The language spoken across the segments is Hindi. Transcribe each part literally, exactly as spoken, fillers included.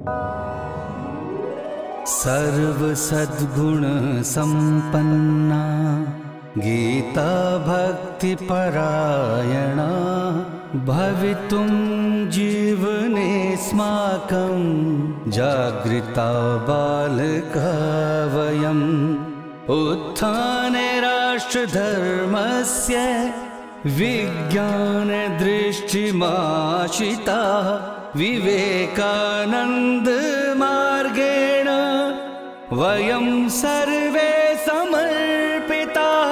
सर्व सद्गुण संपन्ना गीता भक्ति परायणा भवितुं जीवनेऽस्माकं जागृता बालका वयम् उत्थाने राष्ट्रधर्मस्य विज्ञान दृष्टिमाशिता विवेकानंद मार्गेण वयं सर्वे समर्पिताः।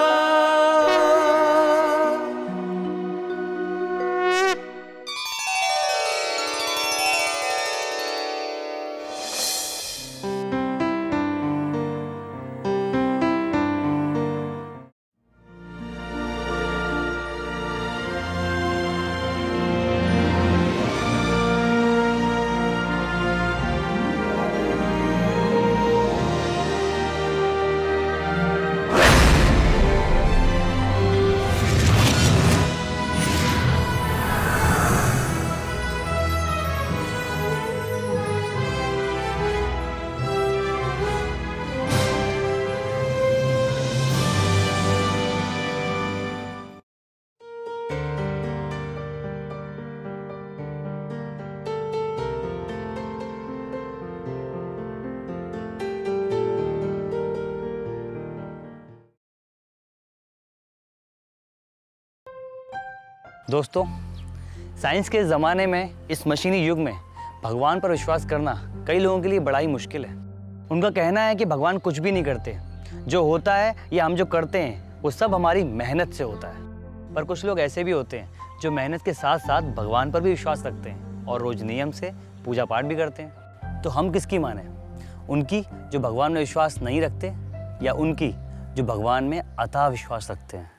दोस्तों, साइंस के ज़माने में, इस मशीनी युग में भगवान पर विश्वास करना कई लोगों के लिए बड़ा ही मुश्किल है। उनका कहना है कि भगवान कुछ भी नहीं करते, जो होता है या हम जो करते हैं वो सब हमारी मेहनत से होता है। पर कुछ लोग ऐसे भी होते हैं जो मेहनत के साथ साथ भगवान पर भी विश्वास रखते हैं और रोज़ नियम से पूजा पाठ भी करते हैं। तो हम किसकी माने, उनकी जो भगवान में विश्वास नहीं रखते या उनकी जो भगवान में अथाह विश्वास रखते हैं?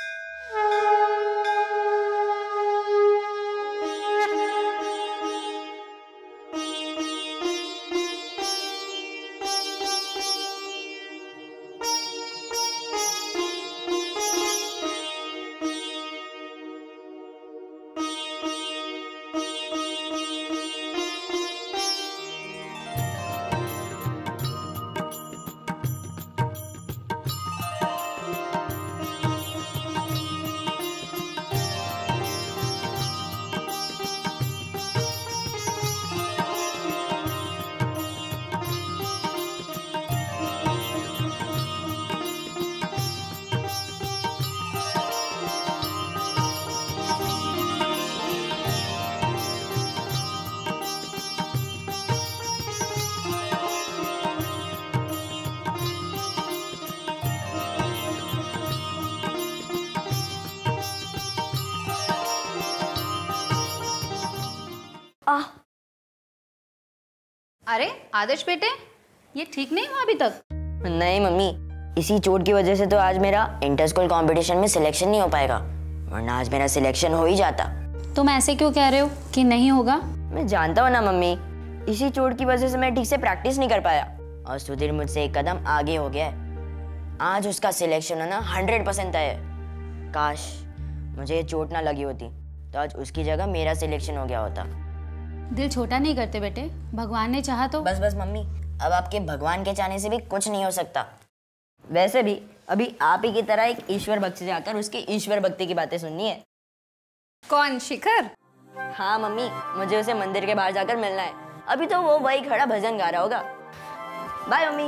आह, अरे आदर्श बेटे, ये ठीक नहीं हुआ अभी तक? नहीं मम्मी, इसी चोट की वजह से तो आज मेरा इंटर स्कूल कंपटीशन में सिलेक्शन नहीं हो पाएगा, वरना आज मेरा सिलेक्शन हो ही जाता। तुम ऐसे क्यों कह रहे हो कि नहीं होगा? मैं जानता हूँ ना मम्मी, इसी चोट की वजह से मैं ठीक से प्रैक्टिस नहीं कर पाया और सुधीर मुझसे एक कदम आगे हो गया है। आज उसका सिलेक्शन होना हंड्रेड परसेंट तय है। काश मुझे ये चोट ना लगी होती तो आज उसकी जगह मेरा सिलेक्शन हो गया होता। दिल छोटा नहीं करते बेटे, भगवान ने चाहा तो। बस बस मम्मी, अब आपके भगवान के चाहने से भी कुछ नहीं हो सकता। वैसे भी अभी आप ही की तरह एक ईश्वर भक्त से जाकर उसकी ईश्वर भक्ति की बातें सुननी है। कौन, शिखर? हाँ मम्मी, मुझे उसे मंदिर के बाहर जाकर मिलना है। अभी तो वो वही खड़ा भजन गा रहा होगा। Bye mummy.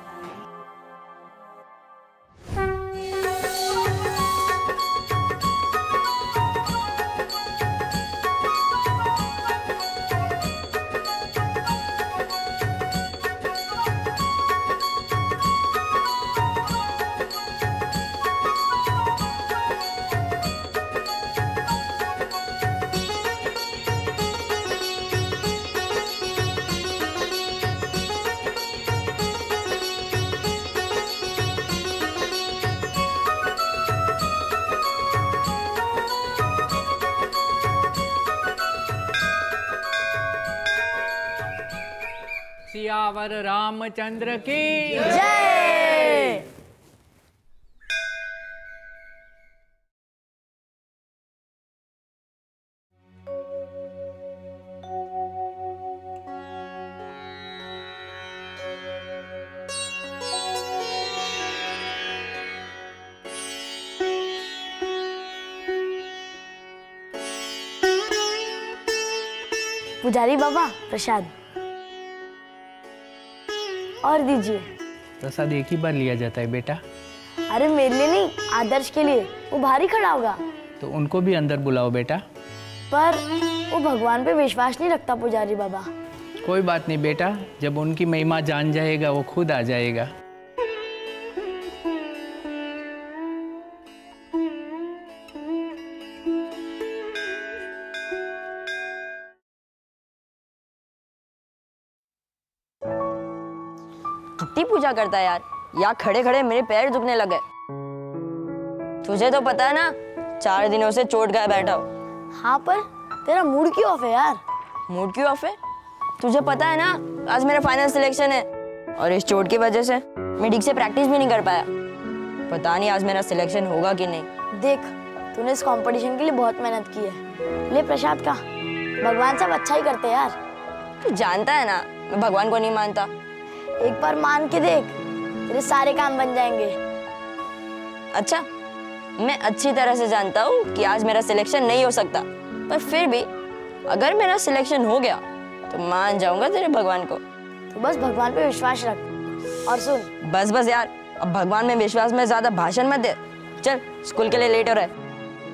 सियावर रामचंद्र की जय। पुजारी बाबा प्रसाद और दीजिए। प्रसाद एक ही बार लिया जाता है बेटा। अरे मेरे लिए नहीं, आदर्श के लिए, वो भारी खड़ा होगा। तो उनको भी अंदर बुलाओ बेटा। पर वो भगवान पे विश्वास नहीं रखता पुजारी बाबा। कोई बात नहीं बेटा, जब उनकी महिमा जान जाएगा वो खुद आ जाएगा। कितनी पूजा करता है यार, यहाँ खड़े खड़े मेरे पैर दुखने लगे। तुझे तो पता है ना, चार दिनों से चोट गया बैठा हूँ। हाँ पर तेरा मूड क्यों ऑफ है यार? मूड क्यों ऑफ है? तुझे पता है ना, आज मेरा फाइनल सिलेक्शन है और इस चोट की वजह से मैं ठीक से प्रैक्टिस भी नहीं कर पाया। पता नहीं आज मेरा सिलेक्शन होगा कि नहीं। देख, तूने इस कंपटीशन के लिए बहुत मेहनत की है। ले प्रसाद का। भगवान सब अच्छा ही करते हैं यार। तू जानता है ना, मैं भगवान को नहीं मानता। एक बार मान के देख, तेरे सारे काम बन जाएंगे। अच्छा, मैं अच्छी तरह से जानता हूँ कि आज मेरा सिलेक्शन नहीं हो सकता, पर फिर भी अगर मेरा सिलेक्शन हो गया तो मान जाऊंगा तेरे भगवान को। तो बस भगवान पे विश्वास रख। और सुन, बस बस यार, अब भगवान में विश्वास में ज्यादा भाषण मत दे। चल, स्कूल के लिए लेट हो रहा है।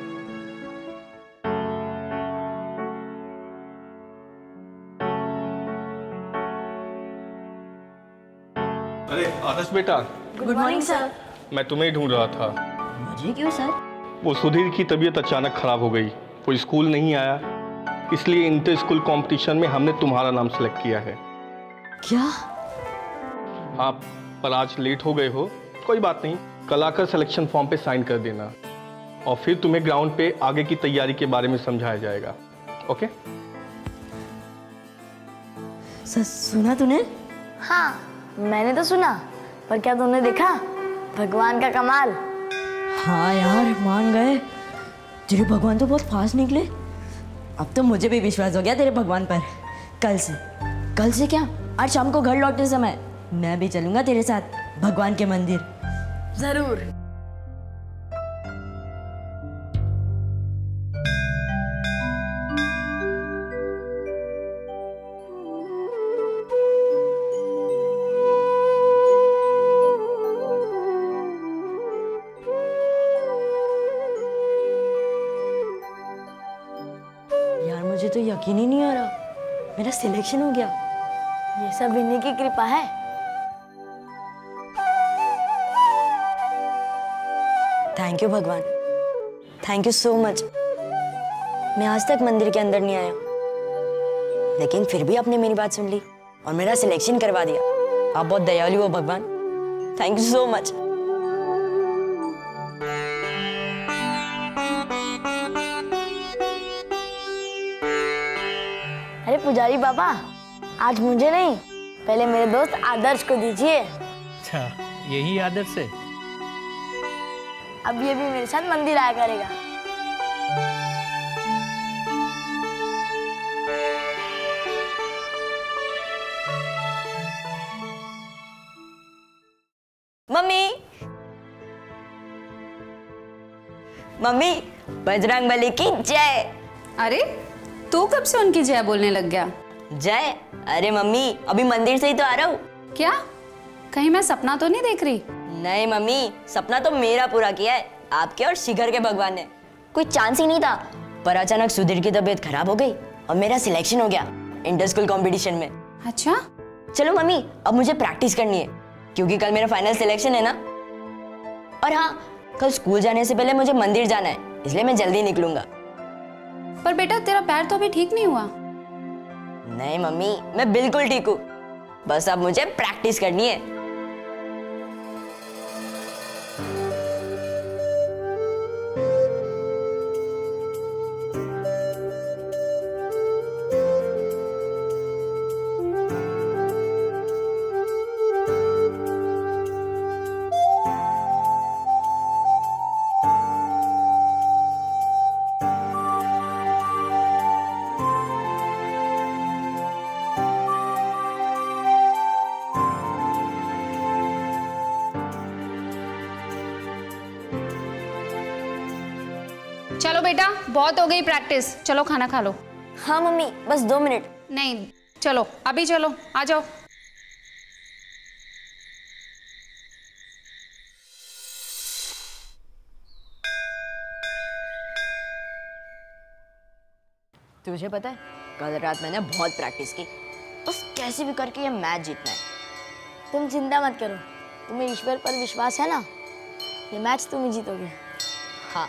अरे आदर्श बेटा, गुड मॉर्निंग सर। मैं तुम्हें ही ढूंढ रहा था। मुझे क्यों सर? वो सुधीर की तबीयत अचानक खराब हो गई, वो स्कूल नहीं आया, इसलिए इंटर स्कूल कंपटीशन में हमने तुम्हारा नाम सेलेक्ट किया है। क्या? हाँ, पर आज लेट हो गए हो, कोई बात नहीं, कल आकर सिलेक्शन फॉर्म पे साइन कर देना और फिर तुम्हें ग्राउंड पे आगे की तैयारी के बारे में समझाया जाएगा। ओके? सर, सुना तूने? हाँ, मैंने तो सुना, पर क्या तुमने देखा भगवान का कमाल? हाँ यार, मान गए। तेरे भगवान तो बहुत फास्ट निकले। अब तो मुझे भी विश्वास हो गया तेरे भगवान पर। कल से कल से क्या, आज शाम को घर लौटते समय मैं भी चलूंगा तेरे साथ भगवान के मंदिर। जरूर। यार मुझे तो यकीन ही नहीं आ रहा, मेरा सिलेक्शन हो गया। ये सब इन्हीं की कृपा है। थैंक यू भगवान, थैंक यू सो मच। मैं आज तक मंदिर के अंदर नहीं आया, लेकिन फिर भी आपने मेरी बात सुन ली और मेरा सिलेक्शन करवा दिया। आप बहुत दयालु हो भगवान, थैंक यू सो मच। अरे पुजारी बाबा, आज मुझे नहीं, पहले मेरे दोस्त आदर्श को दीजिए। अच्छा, यही आदर्श है। अब ये भी मेरे साथ मंदिर आया करेगा। मम्मी, मम्मी, बजरंग बली की जय। अरे तू कब से उनकी जय बोलने लग गया? जय? अरे मम्मी, अभी मंदिर से ही तो आ रहा हूँ। क्या कहीं मैं सपना तो नहीं देख रही? नहीं मम्मी, सपना तो मेरा पूरा किया है आपके और शिखर के भगवान ने। कोई चांस ही नहीं था, पर अचानक सुधीर की तबीयत खराब हो गई और मेरा सिलेक्शन हो गया इंटर स्कूल कंपटीशन में। अच्छा, चलो मम्मी, अब मुझे प्रैक्टिस करनी है क्योंकि कल मेरा फाइनल सिलेक्शन है ना। और हाँ, कल स्कूल जाने से पहले मुझे मंदिर जाना है, इसलिए मैं जल्दी निकलूंगा। पर बेटा तेरा पैर तो अभी ठीक नहीं हुआ। नहीं मम्मी, मैं बिल्कुल ठीक हूँ, बस अब मुझे प्रैक्टिस करनी है। चलो बेटा, बहुत हो गई प्रैक्टिस, चलो खाना खा लो। हाँ मम्मी, बस दो मिनट। नहीं, चलो अभी चलो, आ जाओ। तुझे पता है कल रात मैंने बहुत प्रैक्टिस की, बस कैसे भी करके ये मैच जीतना है। तुम चिंता मत करो, तुम्हें ईश्वर पर विश्वास है ना, ये मैच तुम ही जीतोगे। हाँ।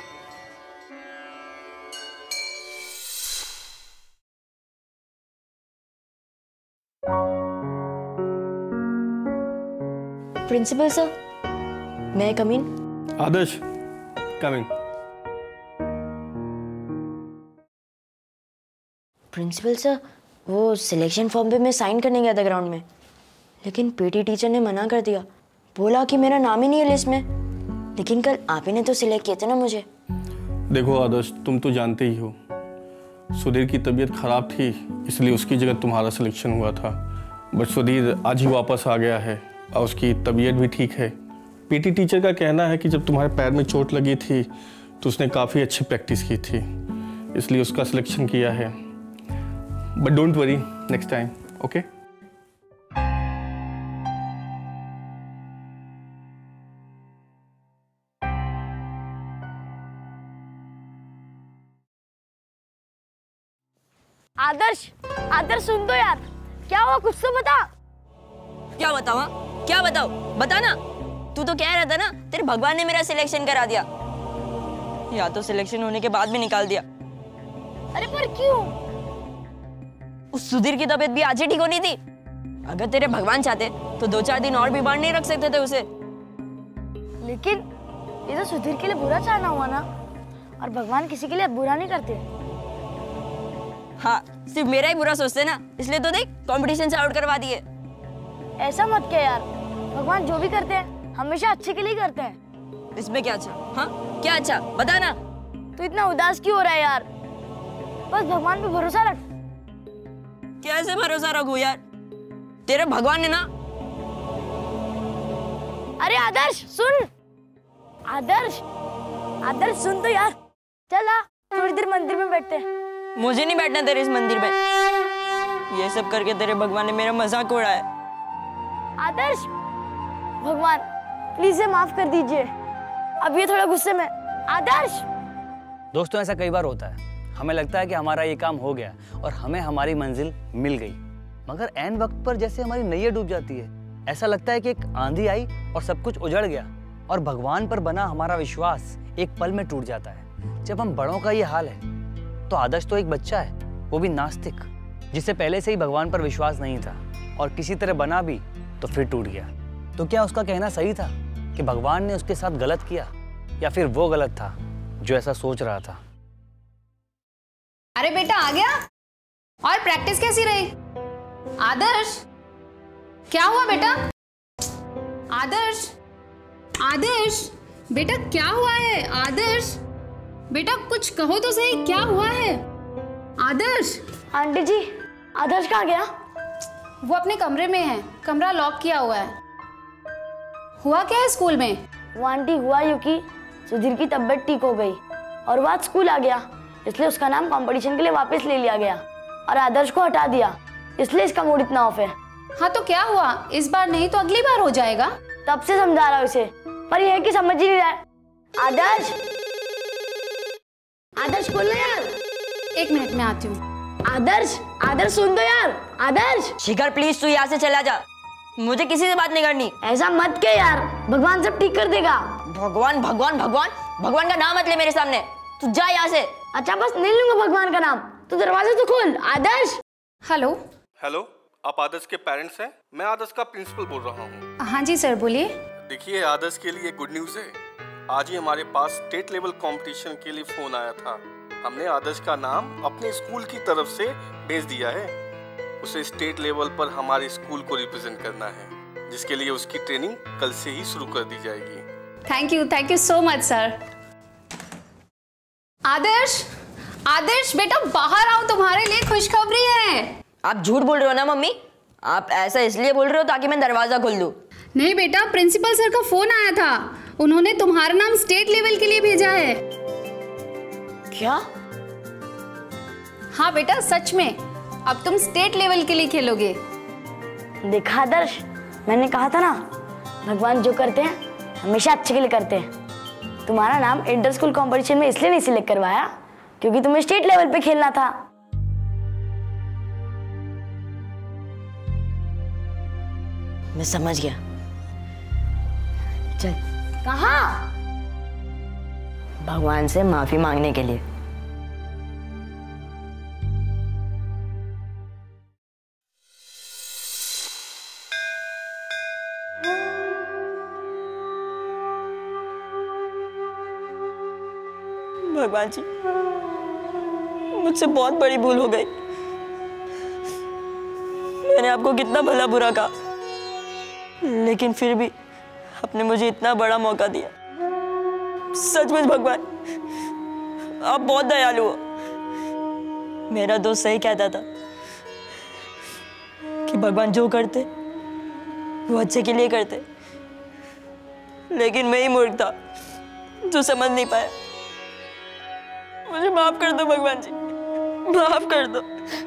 प्रिंसिपल सर, मैं come in? Adarsh, come in. Principal sir, वो सिलेक्शन फॉर्म पे मैं साइन करने गया था ग्राउंड में, लेकिन पीटी टीचर ने मना कर दिया, बोला कि मेरा नाम ही नहीं है लिस्ट में। लेकिन कल आप ही ने तो सिलेक्ट किया था ना मुझे। देखो आदर्श, तुम तो जानते ही हो सुधीर की तबीयत खराब थी, इसलिए उसकी जगह तुम्हारा सिलेक्शन हुआ था। बट सुधीर आज ही वापस आ गया है और उसकी तबीयत भी ठीक है। पीटी टीचर का कहना है कि जब तुम्हारे पैर में चोट लगी थी तो उसने काफ़ी अच्छी प्रैक्टिस की थी, इसलिए उसका सिलेक्शन किया है। But don't worry, next time, okay? Adarsh, Adarsh सुन तो यार, क्या हुआ कुछ तो बता। क्या बताओ? हाँ? क्या बताओ? बता ना। तू तो कह रहा था ना तेरे भगवान ने मेरा सिलेक्शन करा दिया, या तो सिलेक्शन होने के बाद भी निकाल दिया। अरे पर क्यों? उस सुधीर की तबीयत भी आज ही ठीक होनी थी। अगर तेरे भगवान चाहते तो दो चार दिन और बीमार नहीं रख सकते थे उसे। लेकिन ये तो सुधीर के लिए बुरा चाहना हुआ ना, और भगवान किसी के लिए बुरा नहीं करते। हाँ, सिर्फ मेरा ही बुरा सोचते ना, इसलिए तो देख कंपटीशन से आउट करवा दिए। ऐसा मत कह यार, भगवान जो भी करते हैं हमेशा अच्छे के लिए करते हैं। इसमें क्या अच्छा? हाँ, क्या अच्छा? बता ना। तू इतना उदास क्यों हो रहा है यार? बस भगवान पे भरोसा रख। कैसे भरोसा रखूं यार? तेरे भगवान ने ना। अरे आदर्श सुन, आदर्श, आदर्श सुन तो यार। चल आ, थोड़ी देर मंदिर में बैठते हैं। मुझे नहीं बैठना तेरे इस मंदिर में। ये सब करके तेरे भगवान ने मेरा मजाक उड़ाया। आदर्श, भगवान प्लीज इसे माफ कर दीजिए, अब ये थोड़ा गुस्से में। आदर्श। दोस्तों, ऐसा कई बार होता है, हमें लगता है कि हमारा ये काम हो गया और हमें हमारी मंजिल मिल गई, मगर ऐन वक्त पर जैसे हमारी नैया डूब जाती है। ऐसा लगता है कि एक आंधी आई और सब कुछ उजड़ गया, और भगवान पर बना हमारा विश्वास एक पल में टूट जाता है। जब हम बड़ों का ये हाल है, तो आदर्श तो एक बच्चा है, वो भी नास्तिक, जिसे पहले से ही भगवान पर विश्वास नहीं था, और किसी तरह बना भी तो फिर टूट गया। तो क्या उसका कहना सही था कि भगवान ने उसके साथ गलत किया, या फिर वो गलत था जो ऐसा सोच रहा था? अरे बेटा आ गया, और प्रैक्टिस कैसी रही? आदर्श, क्या हुआ बेटा? आदर्श, आदर्श बेटा क्या हुआ है? आदर्श बेटा कुछ कहो तो सही, क्या हुआ है? आदर्श। आंटी जी, आदर्श कहाँ गया? वो अपने कमरे में है, कमरा लॉक किया हुआ है। हुआ क्या है स्कूल में? वो आंटी हुआ यूं कि सुधीर की तबीयत ठीक हो गई और वो आज स्कूल आ गया, इसलिए उसका नाम कंपटीशन के लिए वापस ले लिया गया और आदर्श को हटा दिया, इसलिए इसका मूड इतना ऑफ है। हाँ तो क्या हुआ? इस बार नहीं तो अगली बार हो जाएगा। तब से समझा रहा हूँ इसे, पर यह है कि समझ ही नहीं रहा है। आदर्श, आदर्श बोल यार। एक मिनट में आती हूँ। आदर्श, आदर्श सुन दो यार। आदर्श। शिखर प्लीज तू यहाँ से चला जा, मुझे किसी से बात नहीं करनी। ऐसा मत के यार, भगवान सब ठीक कर देगा। भगवान भगवान भगवान भगवान का नाम मत ले मेरे सामने, तू जा यहाँ से। अच्छा बस नहीं लूंगा भगवान का नाम, तू दरवाजा तो खोल। आदर्श। हेलो। हेलो, आप आदर्श के पेरेंट्स हैं? मैं आदर्श का प्रिंसिपल बोल रहा हूँ। हाँ जी सर, बोलिए। देखिए, आदर्श के लिए गुड न्यूज़ है। आज ही हमारे पास स्टेट लेवल कंपटीशन के लिए फोन आया था। हमने आदर्श का नाम अपने स्कूल की तरफ से भेज दिया है। उसे स्टेट लेवल पर हमारे स्कूल को रिप्रेजेंट करना है, जिसके लिए उसकी ट्रेनिंग कल से ही शुरू कर दी जाएगी। Thank you, thank you so much sir. Adarsh, Adarsh बेटा बाहर आओ, तुम्हारे लिए खुशखबरी है। आप झूठ बोल रहे हो ना मम्मी? आप ऐसा इसलिए बोल रहे हो ताकि मैं दरवाजा खोल दूं? नहीं बेटा, प्रिंसिपल सर का फोन आया था, उन्होंने तुम्हारा नाम स्टेट लेवल के लिए भेजा है। क्या? हाँ बेटा सच में, अब तुम स्टेट लेवल के लिए खेलोगे। देखा आदर्श, मैंने कहा था ना, भगवान जो करते हैं हमेशा अच्छे के लिए करते हैं। तुम्हारा नाम इंटर स्कूल कंपटीशन में इसलिए नहीं सिलेक्ट करवाया क्योंकि तुम्हें स्टेट लेवल पे खेलना था। मैं समझ गया। चल। कहाँ? भगवान से माफी मांगने के लिए। भगवान जी, मुझसे बहुत बड़ी भूल हो गई। मैंने आपको कितना भला बुरा कहा, लेकिन फिर भी आपने मुझे इतना बड़ा मौका दिया। सचमुच भगवान, आप बहुत दयालु हो। मेरा दोस्त सही कहता था कि भगवान जो करते वो अच्छे के लिए करते, लेकिन मैं ही मूर्ख था जो समझ नहीं पाया। मुझे माफ कर दो भगवान जी, माफ कर दो।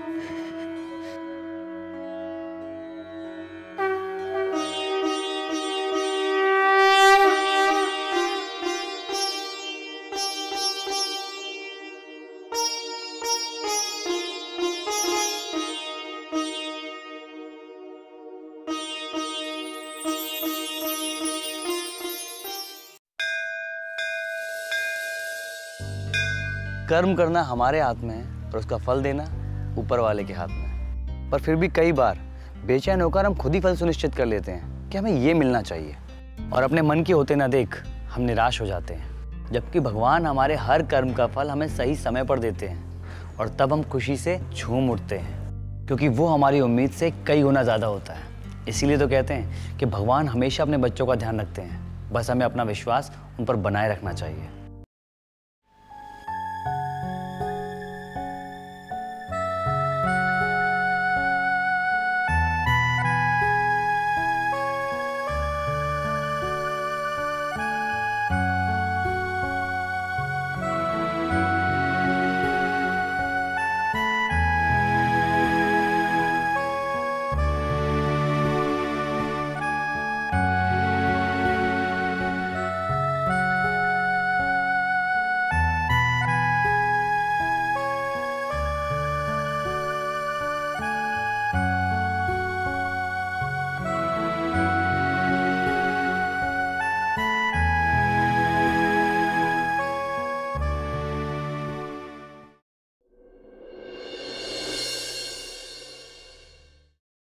कर्म करना हमारे हाथ में है और उसका फल देना ऊपर वाले के हाथ में है। पर फिर भी कई बार बेचैन होकर हम खुद ही फल सुनिश्चित कर लेते हैं कि हमें ये मिलना चाहिए, और अपने मन के होते ना देख हम निराश हो जाते हैं। जबकि भगवान हमारे हर कर्म का फल हमें सही समय पर देते हैं और तब हम खुशी से झूम उठते हैं, क्योंकि वो हमारी उम्मीद से कई गुना ज़्यादा होता है। इसीलिए तो कहते हैं कि भगवान हमेशा अपने बच्चों का ध्यान रखते हैं, बस हमें अपना विश्वास उन पर बनाए रखना चाहिए।